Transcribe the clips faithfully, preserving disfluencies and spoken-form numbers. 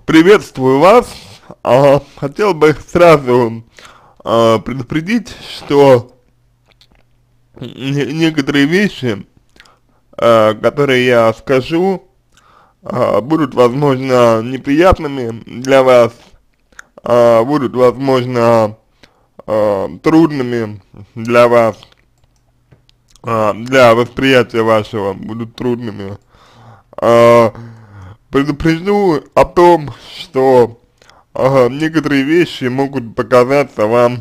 Приветствую вас. А, хотел бы сразу а, предупредить, что не- некоторые вещи, а, которые я скажу, а, будут, возможно, неприятными для вас, а, будут, возможно, а, трудными для вас, а, для восприятия вашего будут трудными. А, предупрежду о том, что а, некоторые вещи могут показаться вам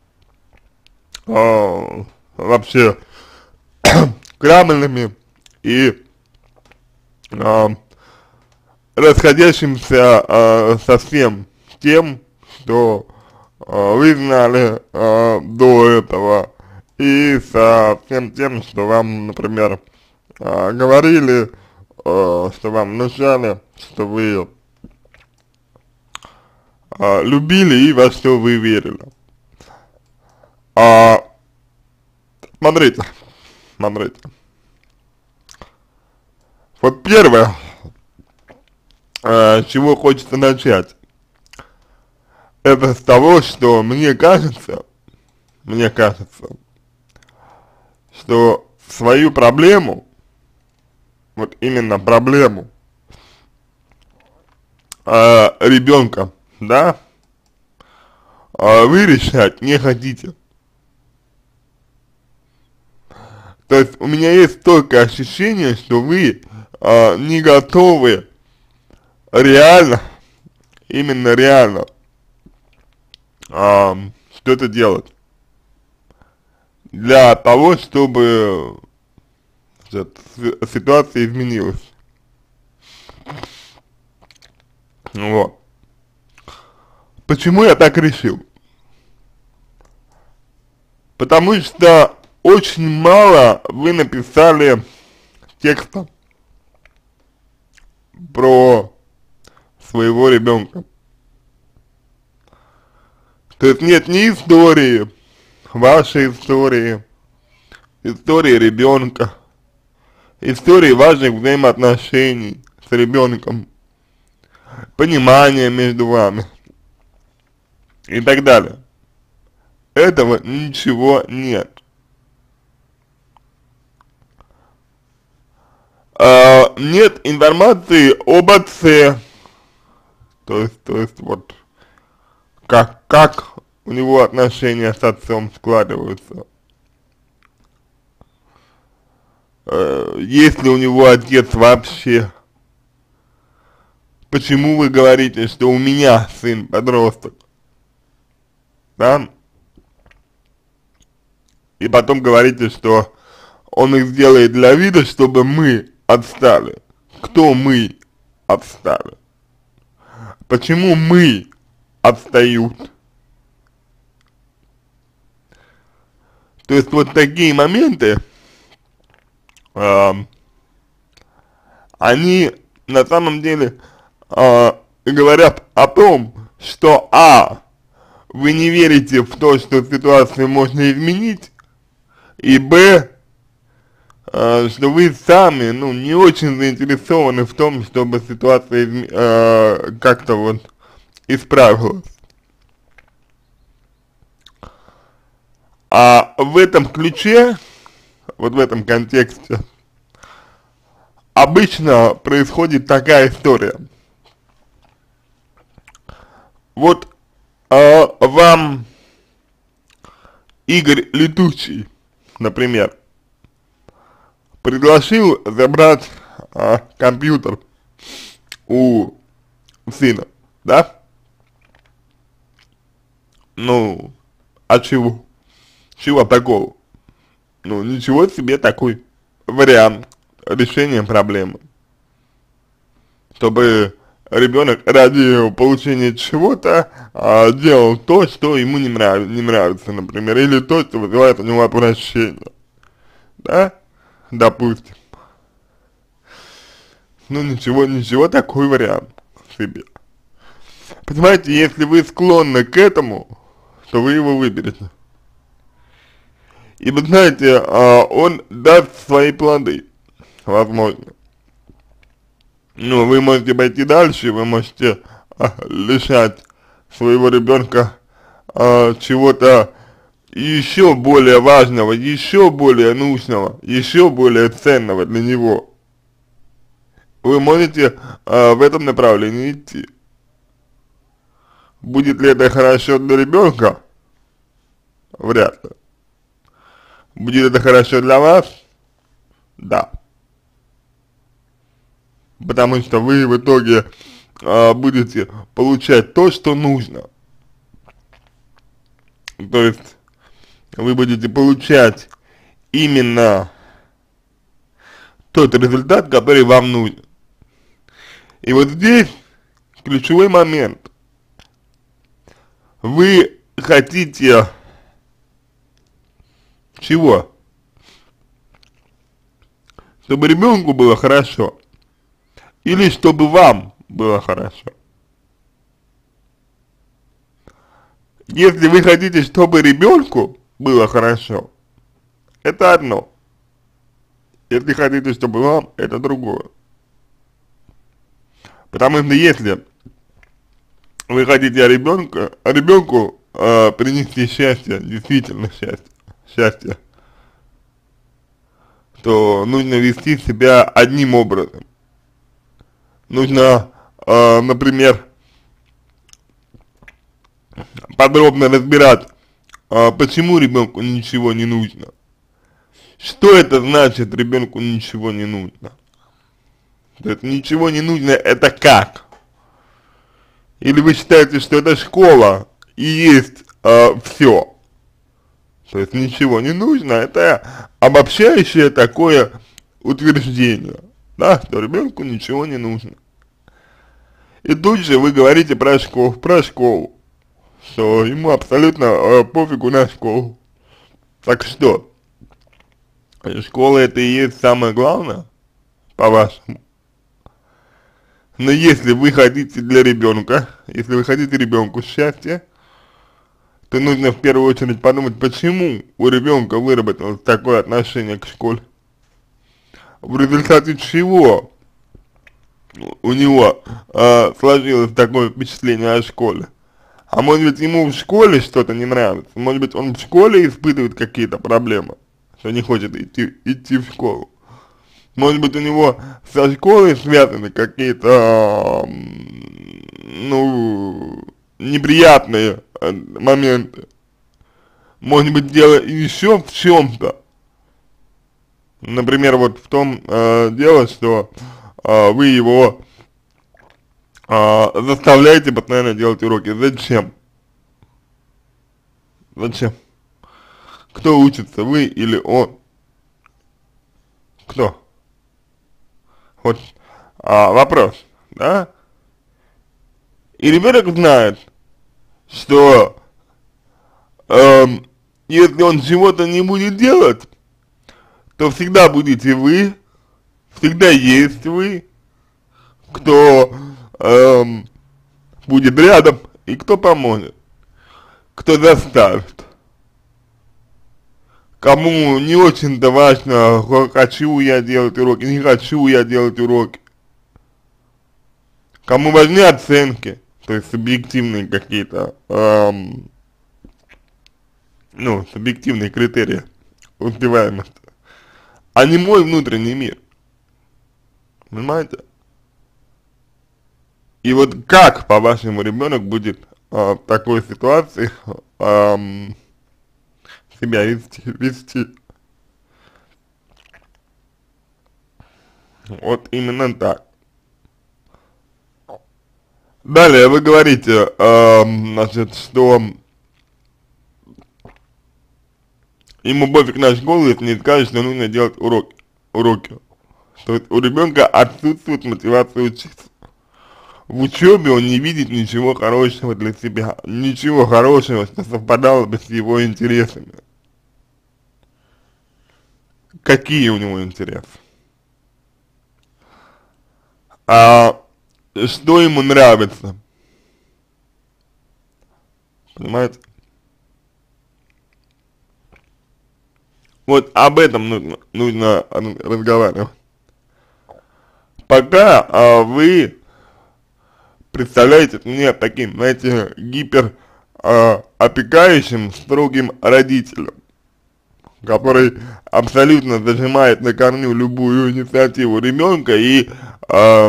а, вообще правильными и а, расходящимся а, совсем с тем, что а, вы знали а, до этого, и со всем тем, что вам, например, а, говорили, а, что вам внушали, что вы а, любили и во что вы верили. А, смотрите, смотрите. Вот первое, а, с чего хочется начать, это с того, что мне кажется, мне кажется, что свою проблему, вот именно проблему а, ребенка, да, а, вы решать не хотите. То есть у меня есть столько ощущение, что вы а, не готовы реально, именно реально а, что-то делать для того, чтобы значит, ситуация изменилась. Вот. Почему я так решил? Потому что очень мало вы написали текста про своего ребенка. То есть нет ни истории, вашей истории, истории ребенка, истории важных взаимоотношений с ребенком, понимания между вами и так далее. Этого ничего нет. А, нет информации об отце, то есть, то есть вот как, как у него отношения с отцом складываются. Э, есть ли у него отец вообще? Почему вы говорите, что у меня сын подросток? Да? И потом говорите, что он их сделает для вида, чтобы мы отстали. Кто мы отстали? Почему мы отстают? То есть вот такие моменты, э, они на самом деле э, говорят о том, что а, вы не верите в то, что ситуацию можно изменить, и б, э, что вы сами, ну, не очень заинтересованы в том, чтобы ситуация изме- э, как-то вот исправилась. А в этом ключе, вот в этом контексте, обычно происходит такая история. Вот э, вам Игорь Летучий, например, предложил забрать э, компьютер у сына, да? Ну, а чего? Чего такого? Ну, ничего себе такой вариант решения проблемы. Чтобы ребенок ради получения чего-то а, делал то, что ему не, нрав не нравится, например, или то, что вызывает у него отвращение. Да? Допустим. Ну, ничего, ничего такой вариант себе. Понимаете, если вы склонны к этому, то вы его выберете. И вы знаете, а, он даст свои плоды, возможно. Ну, вы можете пойти дальше, вы можете а, лишать своего ребенка а, чего-то еще более важного, еще более нужного, еще более ценного для него. Вы можете а, в этом направлении идти. Будет ли это хорошо для ребенка? Вряд ли. Будет это хорошо для вас? Да. Потому что вы в итоге а, будете получать то, что нужно. То есть вы будете получать именно тот результат, который вам нужен. И вот здесь ключевой момент. Вы хотите чего? Чтобы ребенку было хорошо или чтобы вам было хорошо? Если вы хотите, чтобы ребенку было хорошо, это одно. Если хотите, чтобы вам, это другое. Потому что если вы хотите ребенка, ребенку э, принести счастье, действительно счастье, счастье, то нужно вести себя одним образом. Нужно, э, например, подробно разбирать, э, почему ребенку ничего не нужно. Что это значит, ребенку ничего не нужно? То есть ничего не нужно, это как? Или вы считаете, что это школа и есть э, все? То есть ничего не нужно, это обобщающее такое утверждение, да, что ребенку ничего не нужно. И тут же вы говорите про школу, про школу, что ему абсолютно э, пофигу на школу. Так что, школа это и есть самое главное, по-вашему? Но если вы хотите для ребенка, если вы хотите ребенку счастья, то нужно в первую очередь подумать, почему у ребенка выработалось такое отношение к школе. В результате чего у него э, сложилось такое впечатление о школе. А может быть ему в школе что-то не нравится, может быть он в школе испытывает какие-то проблемы, что не хочет идти, идти в школу. Может быть у него со школой связаны какие-то, ну, неприятные моменты. Может быть дело еще в чем-то. Например, вот в том э, дело, что э, вы его э, заставляете постоянно делать уроки. Зачем? Зачем? Кто учится, вы или он? Кто? Вот а, вопрос, да? И ребенок знает, что эм, если он чего-то не будет делать, то всегда будете вы, всегда есть вы, кто эм, будет рядом и кто поможет, кто заставит. Кому не очень-то важно, хочу я делать уроки, не хочу я делать уроки. Кому важны оценки, то есть субъективные какие-то, эм, ну, субъективные критерии успеваемости, а не мой внутренний мир. Понимаете? И вот как, по-вашему, ребенок будет э, в такой ситуации э, себя вести, вести? Вот именно так. Далее вы говорите, э, значит, что ему пофиг на школу, если не скажет, что нужно делать уроки. уроки. То есть у ребенка отсутствует мотивация учиться. В учебе он не видит ничего хорошего для себя, ничего хорошего, что совпадало бы с его интересами. Какие у него интересы? А что ему нравится? Понимаете? Вот об этом нужно, нужно разговаривать. Пока а, вы представляете мне таким, знаете, гипер э, опекающим, строгим родителем, который абсолютно зажимает на корню любую инициативу ребенка и э,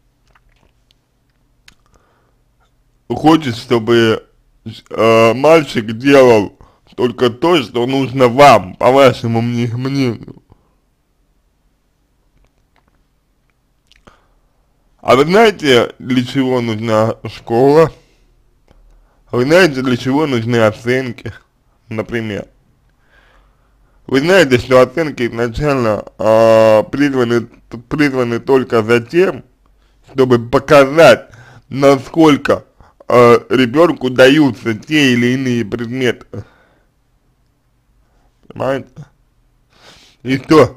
хочет, чтобы э, мальчик делал только то, что нужно вам, по вашему мнению. А вы знаете, для чего нужна школа? Вы знаете, для чего нужны оценки, например? Вы знаете, что оценки изначально э, призваны, призваны только за тем, чтобы показать, насколько э, ребенку даются те или иные предметы. Понимаете? И что?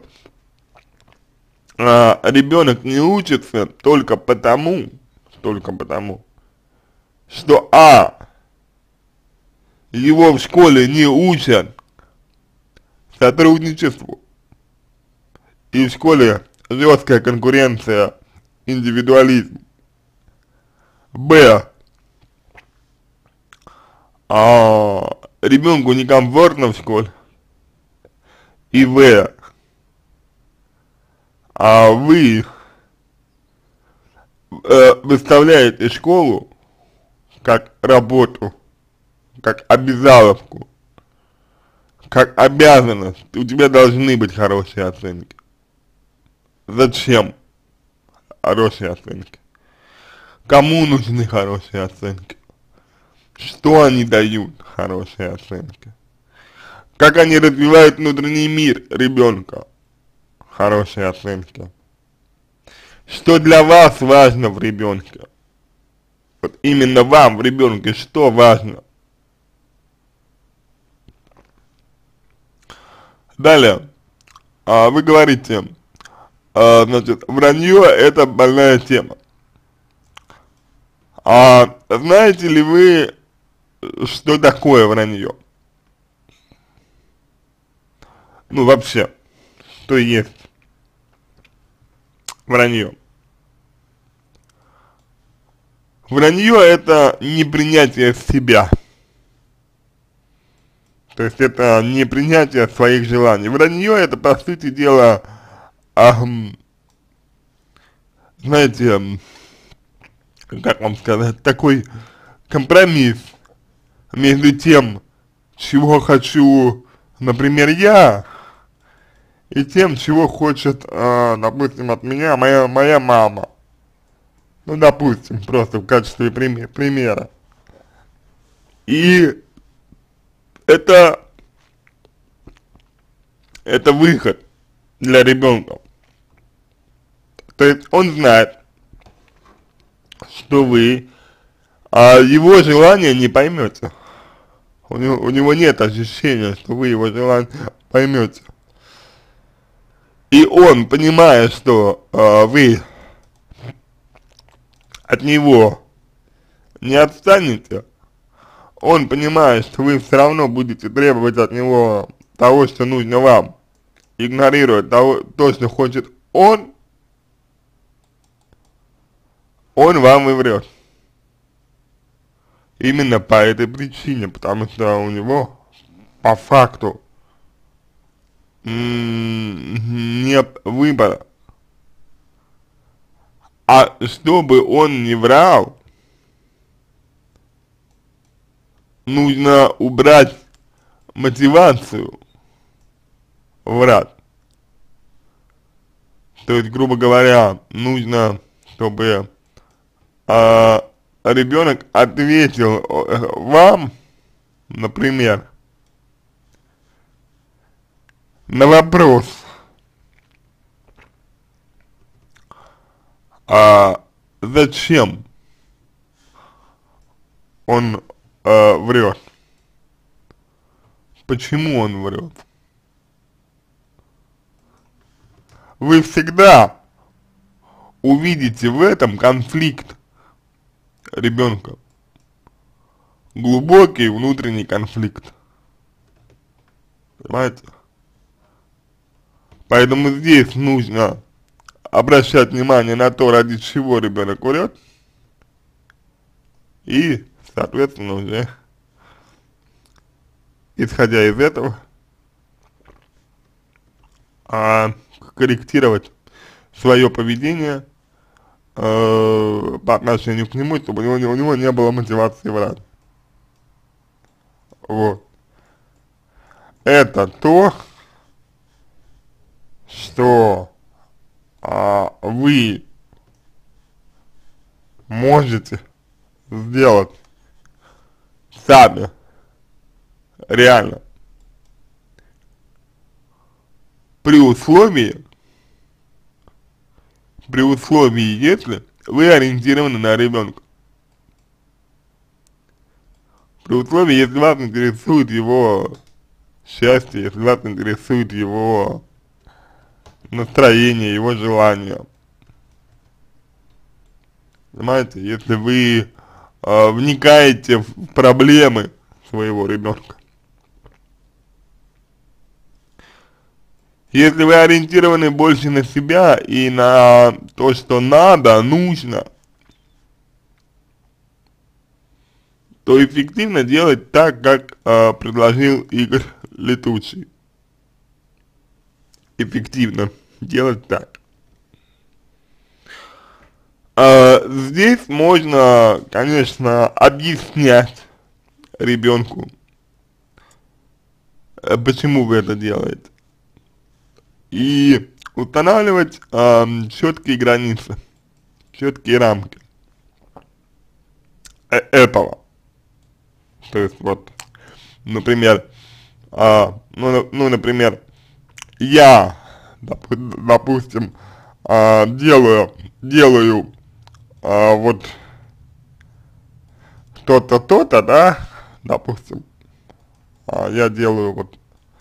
А, ребенок не учится только потому, только потому, что а, его в школе не учат сотрудничеству, и в школе жесткая конкуренция, индивидуализм, б, а, ребенку некомфортно в школе, и в, а вы э, выставляете школу как работу, как обязаловку, как обязанность. У тебя должны быть хорошие оценки. Зачем хорошие оценки? Кому нужны хорошие оценки? Что они дают хорошие оценки? Как они развивают внутренний мир ребенка? Хорошие оценки. Что для вас важно в ребенке? Вот именно вам в ребенке что важно? Далее, а, вы говорите, а, значит, вранье это больная тема. А знаете ли вы, что такое вранье? Ну вообще, что есть вранье? Вранье это непринятие себя. То есть это непринятие своих желаний. Вранье это, по сути дела, эм, знаете, как вам сказать, такой компромисс между тем, чего хочу, например, я, и тем, чего хочет, э, допустим, от меня моя, моя мама. Ну, допустим, просто в качестве пример, примера. И это, это выход для ребенка. То есть он знает, что вы а, его желание не поймете. У него, у него нет ощущения, что вы его желание поймете. И он, понимая, что а, вы от него не отстанете, он понимает, что вы все равно будете требовать от него того, что нужно вам, игнорируя того, то, что хочет он, он вам и врет. Именно по этой причине, потому что у него по факту нет выбора. А чтобы он не врал, нужно убрать мотивацию врать. То есть, грубо говоря, нужно, чтобы э, ребенок ответил вам, например, на вопрос, а зачем он э, врет, почему он врет. Вы всегда увидите в этом конфликт ребенка, глубокий внутренний конфликт, понимаете? Поэтому здесь нужно обращать внимание на то, ради чего ребенок врет, и, соответственно, уже исходя из этого, а, корректировать свое поведение э, по отношению к нему, чтобы у него, у него не было мотивации врать. Вот. Это то, что а, вы можете сделать сами, реально, при условии, при условии, если вы ориентированы на ребенка. При условии, если вас интересует его счастье, если вас интересует его настроение, его желания. Понимаете, если вы э, вникаете в проблемы своего ребенка. Если вы ориентированы больше на себя и на то, что надо, нужно, то эффективно делать так, как э, предложил Игорь Летучий. Эффективно делать так. Э, здесь можно, конечно, объяснять ребенку, э, почему вы это делаете. И устанавливать э, четкие границы, четкие рамки э этого. То есть вот, например, а, ну, ну, например, я, доп, допустим, а, делаю, делаю а, вот то-то, то-то, да, допустим, а, я делаю вот,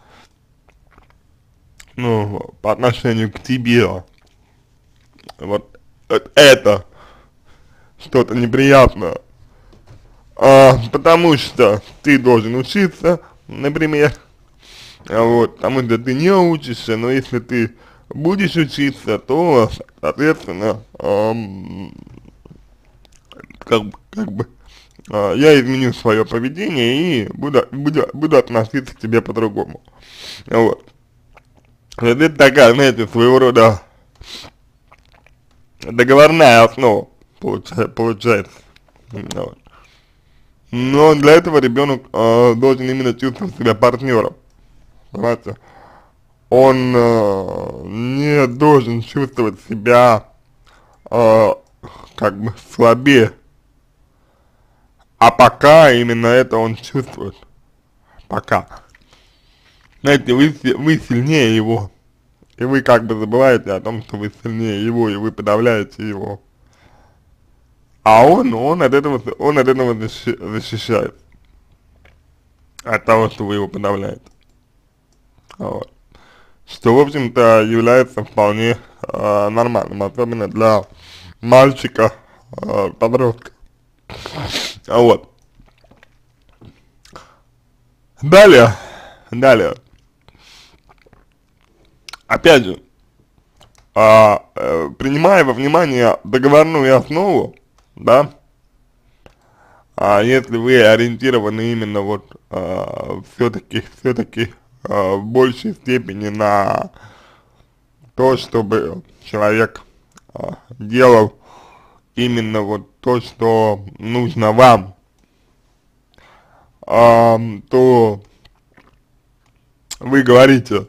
ну, по отношению к тебе, вот это что-то неприятное. А, потому что ты должен учиться, например, вот, потому что ты не учишься, но если ты будешь учиться, то, соответственно, эм, как, как бы, э, я изменю свое поведение и буду, буду, буду относиться к тебе по-другому. Вот. Это такая, знаете, своего рода договорная основа, получается. получается. Вот. Но для этого ребенок э, должен именно чувствовать себя партнером, понимаете? Он э, не должен чувствовать себя э, как бы слабее, а пока именно это он чувствует, пока. Знаете, вы, вы сильнее его, и вы как бы забываете о том, что вы сильнее его, и вы подавляете его. А он, он от этого, он от этого защищает, от того, что вы его подавляете. Вот. Что, в общем-то, является вполне э, нормальным, особенно для мальчика, э, подростка. Вот. Далее, далее. Опять же, э, э, принимая во внимание договорную основу, да, а если вы ориентированы именно вот э, все-таки, все-таки э, в большей степени на то, чтобы человек э, делал именно вот то, что нужно вам, э, то вы говорите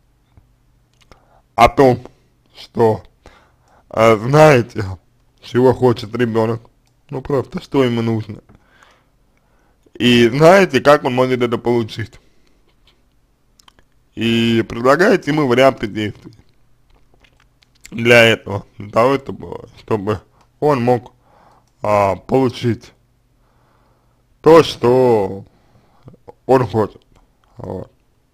о том, что э, знаете, чего хочет ребенок, ну просто что ему нужно. И знаете, как он может это получить. И предлагаете ему варианты действий для этого, для того, чтобы, чтобы он мог а, получить то, что он хочет. Вот.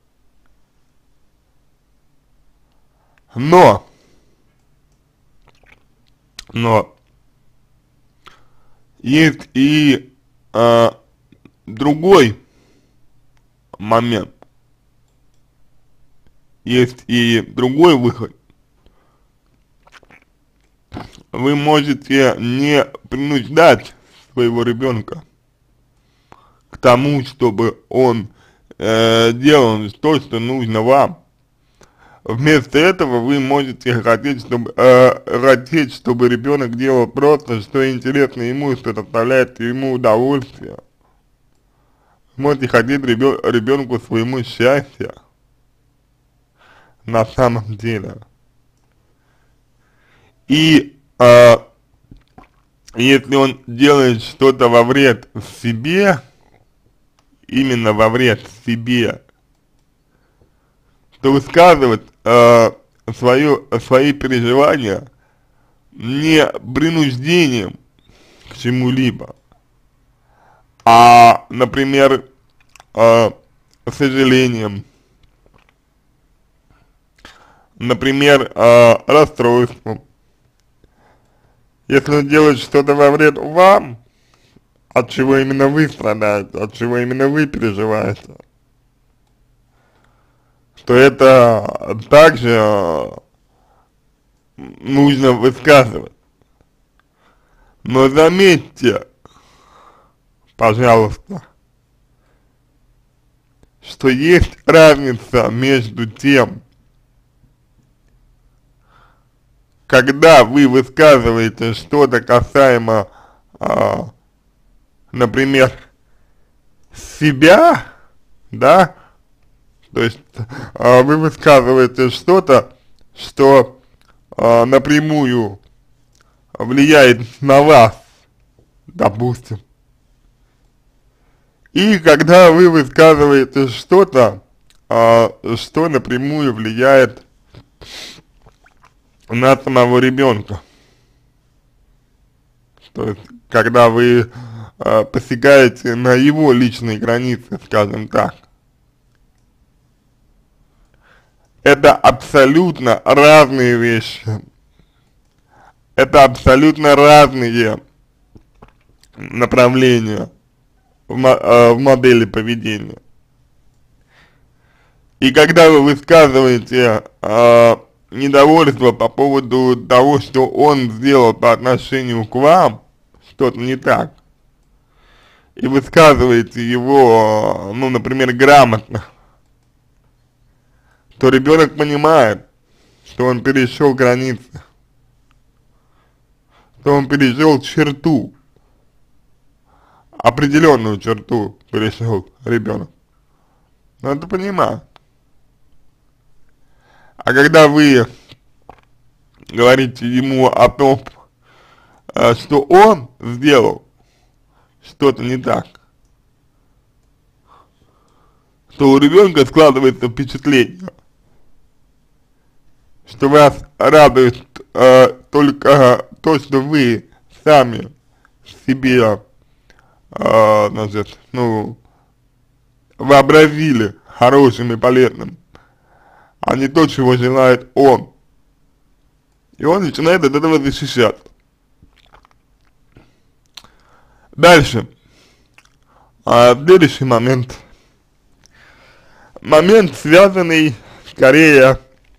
Но, но, есть и а, другой момент, есть и другой выход. Вы можете не принуждать своего ребенка к тому, чтобы он э, делал то, что нужно вам. Вместо этого вы можете хотеть, чтобы, э, хотеть, чтобы ребенок делал просто, что интересно ему, что доставляет ему удовольствие. Можете хотеть ребен ребенку своему счастья на самом деле. И э, если он делает что-то во вред себе, именно во вред себе, то высказывать э, свое, свои переживания не принуждением к чему-либо, а, например, э, сожалением, например, э, расстройством. Если он делает что-то во вред вам, от чего именно вы страдаете, от чего именно вы переживаете, то это также нужно высказывать. Но заметьте, пожалуйста, что есть разница между тем, когда вы высказываете что-то касаемо, а, например, себя, да, то есть а, вы высказываете что-то, что а, напрямую влияет на вас, допустим, и когда вы высказываете что-то, а, что напрямую влияет на самого ребенка. То есть, когда вы э, посягаете на его личные границы, скажем так. Это абсолютно разные вещи. Это абсолютно разные направления в, э, в модели поведения. И когда вы высказываете э, недовольство по поводу того, что он сделал по отношению к вам, что-то не так, и высказываете его, ну, например, грамотно, то ребенок понимает, что он перешел границы, что он перешел черту, определенную черту перешел ребенок. Надо понимать. А когда вы говорите ему о том, что он сделал что-то не так, то у ребенка складывается впечатление, что вас радует э, только то, что вы сами себе, э, значит, ну, вообразили хорошим и полезным, а не то, чего желает он. И он начинает от этого защищаться. Дальше. А, следующий момент. Момент, связанный скорее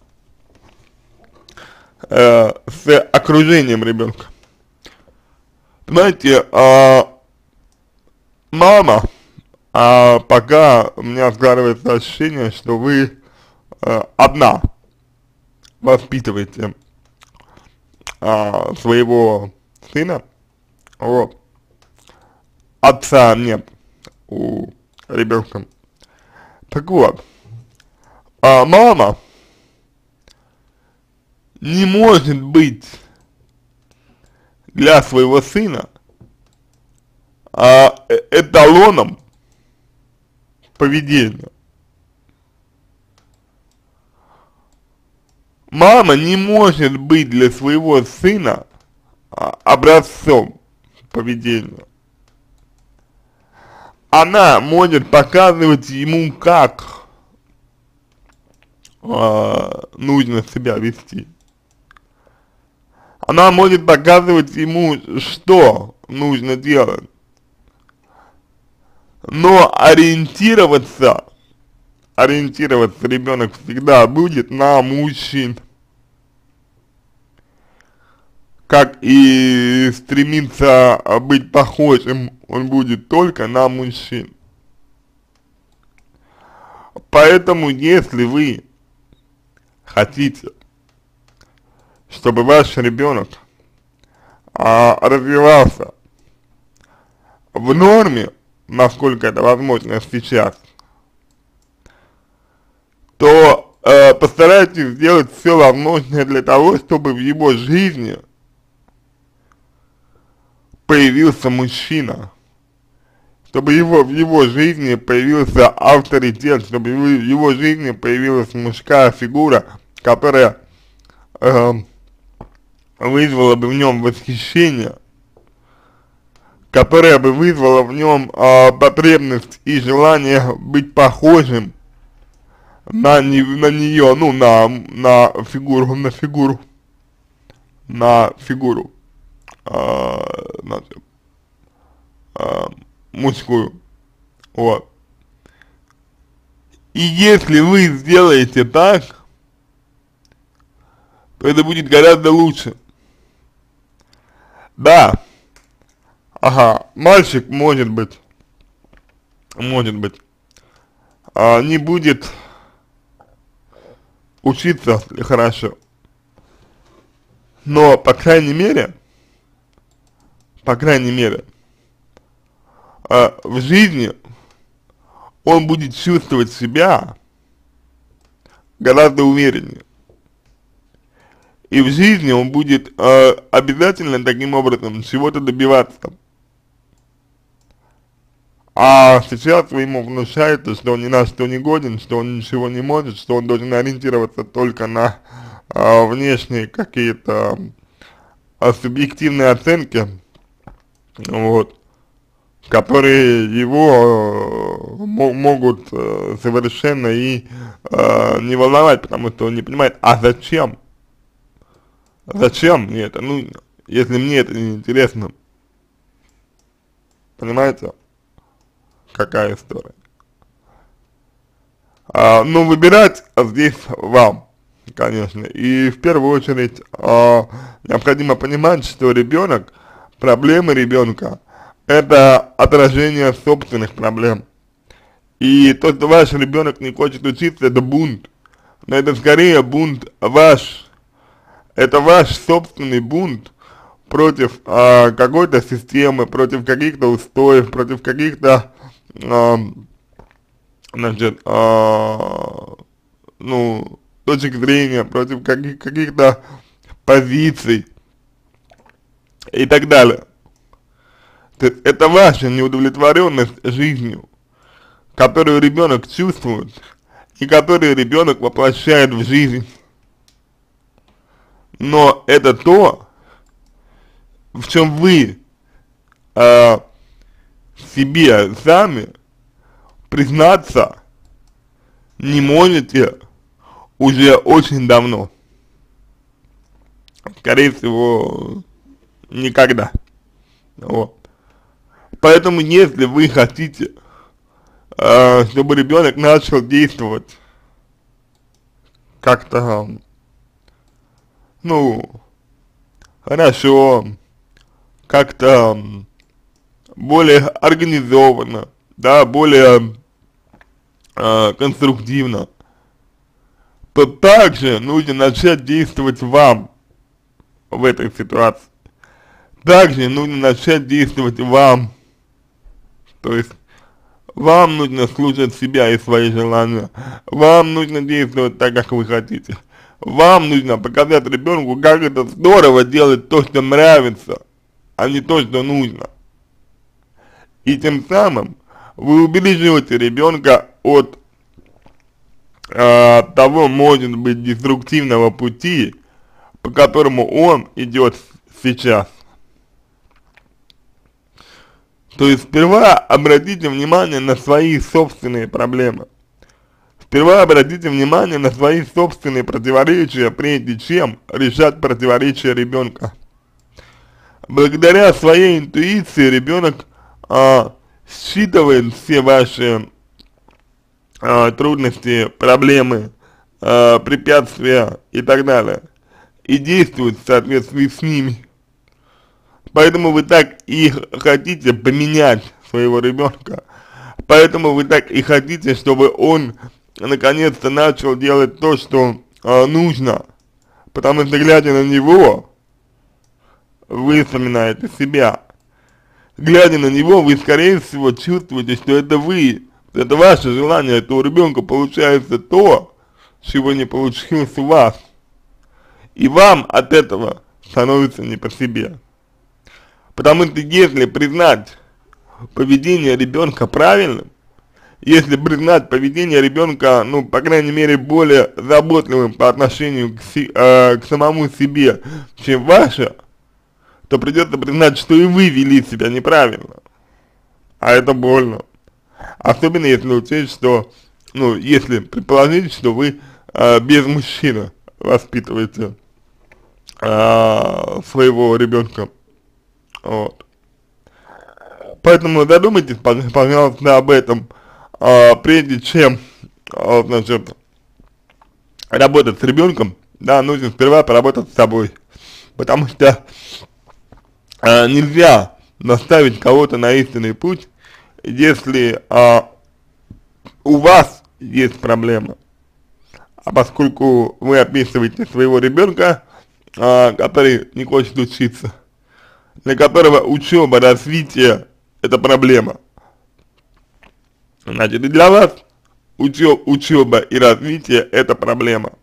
э, с окружением ребенка. Знаете, э, мама, а пока у меня складывается ощущение, что вы э, одна воспитываете э, своего сына, вот. Отца нет у ребенка. Так вот, а мама не может быть для своего сына а, эталоном поведения. Мама не может быть для своего сына а, образцом поведения. Она может показывать ему, как э, нужно себя вести. Она может показывать ему, что нужно делать. Но ориентироваться, ориентироваться ребенок всегда будет на мужчин. как и стремиться быть похожим он будет только на мужчин. Поэтому, если вы хотите, чтобы ваш ребенок а, развивался в норме, насколько это возможно сейчас, то э, постарайтесь сделать все возможное для того, чтобы в его жизни появился мужчина, чтобы его, в его жизни появился авторитет, чтобы в его жизни появилась мужская фигура, которая э, вызвала бы в нем восхищение, которая бы вызвала в нем э, потребность и желание быть похожим на, не, на нее, ну, на, на фигуру, на фигуру, на фигуру, э, значит, э, мужскую, вот. И если вы сделаете так, то это будет гораздо лучше. Да, ага, мальчик может быть, может быть, а, не будет учиться хорошо, но, по крайней мере, по крайней мере, а, в жизни он будет чувствовать себя гораздо увереннее. И в жизни он будет э, обязательно таким образом чего-то добиваться. А сейчас вы ему внушаете, что он ни на что не годен, что он ничего не может, что он должен ориентироваться только на э, внешние какие-то э, субъективные оценки, вот, которые его э, могут э, совершенно и э, не волновать, потому что он не понимает, а зачем? Зачем мне это нужно, если мне это не интересно? Понимаете, какая история? А, ну, выбирать здесь вам, конечно. И в первую очередь а, необходимо понимать, что ребенок, проблемы ребенка, это отражение собственных проблем. И то, что ваш ребенок не хочет учиться, это бунт. Но это скорее бунт ваш. Это ваш собственный бунт против а, какой-то системы, против каких-то устоев, против каких-то, а, значит, а, ну, точек зрения, против каких- каких-то позиций и так далее. То есть это ваша неудовлетворенность жизнью, которую ребенок чувствует и которую ребенок воплощает в жизнь. Но это то, в чем вы э, себе сами признаться не можете уже очень давно. Скорее всего, никогда. Вот. Поэтому, если вы хотите, э, чтобы ребенок начал действовать как-то, ну, хорошо, как-то более организованно, да, более э, конструктивно, то также нужно начать действовать вам в этой ситуации. Также нужно начать действовать вам, то есть вам нужно слушать себя и свои желания, вам нужно действовать так, как вы хотите. Вам нужно показать ребенку, как это здорово делать то, что нравится, а не то, что нужно. И тем самым вы убережете ребенка от э, того, может быть, деструктивного пути, по которому он идет сейчас. То есть сперва обратите внимание на свои собственные проблемы. Сперва обратите внимание на свои собственные противоречия, прежде чем решать противоречия ребенка. Благодаря своей интуиции ребенок а, считывает все ваши а, трудности, проблемы, а, препятствия и так далее. И действует в соответствии с ними. Поэтому вы так и хотите поменять своего ребенка. Поэтому вы так и хотите, чтобы он наконец-то начал делать то, что э, нужно. Потому что, глядя на него, вы вспоминаете себя. Глядя на него, вы, скорее всего, чувствуете, что это вы, это ваше желание, что у ребенка получается то, чего не получилось у вас. И вам от этого становится не по себе. Потому что если признать поведение ребенка правильным, если признать поведение ребенка, ну, по крайней мере, более заботливым по отношению к, си, э, к самому себе, чем ваше, то придется признать, что и вы вели себя неправильно. А это больно. Особенно если учесть, что, ну, если предположить, что вы э, без мужчины воспитываете э, своего ребенка. Вот. Поэтому задумайтесь, пожалуйста, об этом, э, прежде чем, э, значит, работать с ребенком, да, нужно сперва поработать с собой. Потому что э, нельзя наставить кого-то на истинный путь, если э, у вас есть проблема. А поскольку вы описываете своего ребенка, э, который не хочет учиться, для которого учеба, развитие – это проблема, значит, и для вас учеб, учеба и развитие – это проблема.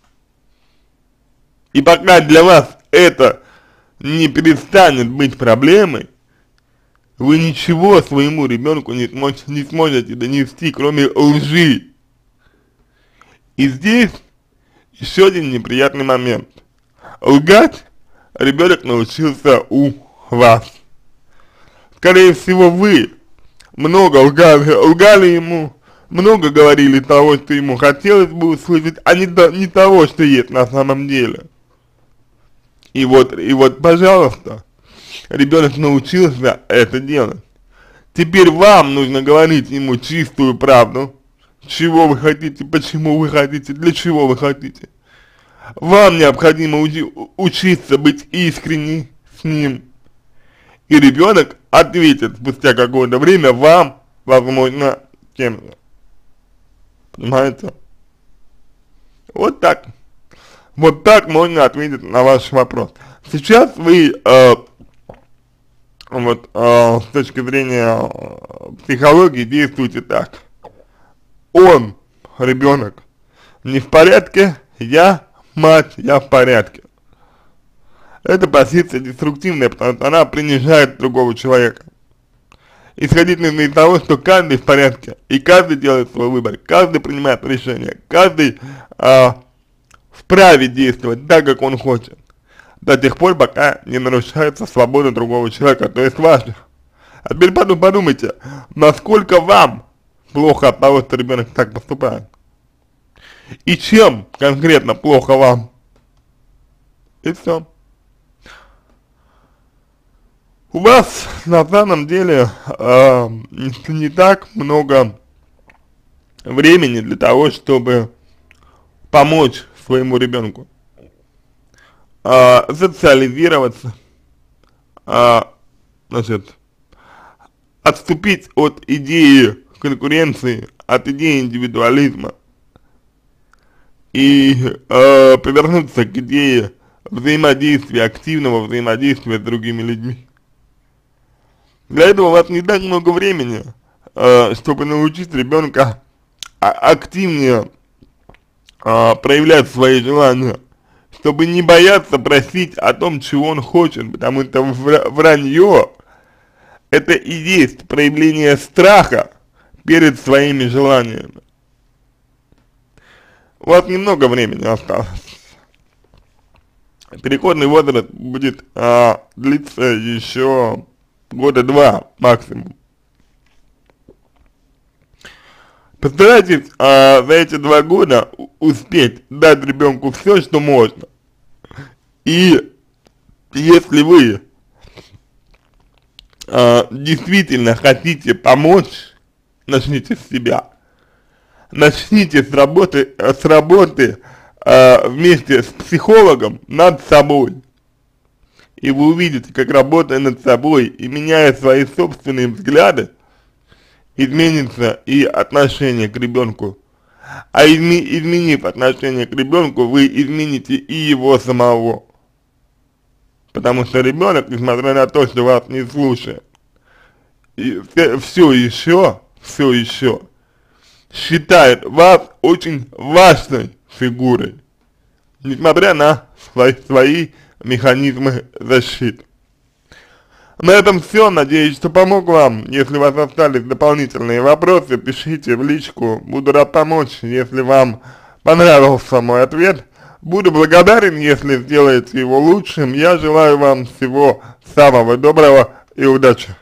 И пока для вас это не перестанет быть проблемой, вы ничего своему ребенку не, смож, не сможете донести, кроме лжи. И здесь еще один неприятный момент. Лгать ребенок научился у вас. Скорее всего, вы много лгали, лгали ему, много говорили того, что ему хотелось бы услышать, а не, то, не того, что есть на самом деле. И вот, и вот, пожалуйста, ребенок научился это делать. Теперь вам нужно говорить ему чистую правду, чего вы хотите, почему вы хотите, для чего вы хотите. Вам необходимо учи, учиться быть искренним с ним. И ребенок ответит спустя какое-то время вам, возможно, тем же. Понимаете? Вот так. Вот так можно ответить на ваш вопрос. Сейчас вы, э, вот, э, с точки зрения психологии действуете так. Он, ребенок, не в порядке, я, мать, я в порядке. Эта позиция деструктивная, потому что она принижает другого человека. Исходить нужно из того, что каждый в порядке, и каждый делает свой выбор, каждый принимает решение, каждый э, вправе действовать так, как он хочет, до тех пор, пока не нарушается свобода другого человека, то есть ваша. А теперь подумайте, насколько вам плохо от того, что ребенок так поступает. И чем конкретно плохо вам. И все. У вас на самом деле э, не так много времени для того, чтобы помочь своему ребенку э, социализироваться, э, значит, отступить от идеи конкуренции, от идеи индивидуализма и э, повернуться к идее взаимодействия, активного взаимодействия с другими людьми. Для этого у вас не так много времени, э, чтобы научить ребенка активнее э, проявлять свои желания, чтобы не бояться просить о том, чего он хочет, потому что вранье – это и есть проявление страха перед своими желаниями. У вас немного времени осталось. Переходный возраст будет э, длиться еще года два максимум. Постарайтесь э, за эти два года успеть дать ребенку все, что можно. И если вы э, действительно хотите помочь, начните с себя. Начните с работы, с работы э, вместе с психологом над собой. и вы увидите, как, работая над собой и меняя свои собственные взгляды, изменится и отношение к ребенку. А изми изменив отношение к ребенку, вы измените и его самого. Потому что ребенок, несмотря на то, что вас не слушает, и все еще, все еще считает вас очень важной фигурой, несмотря на свои, свои механизмы защиты. На этом все. Надеюсь, что помог вам. Если у вас остались дополнительные вопросы, пишите в личку. Буду рад помочь. Если вам понравился мой ответ, буду благодарен, если сделаете его лучшим. Я желаю вам всего самого доброго и удачи.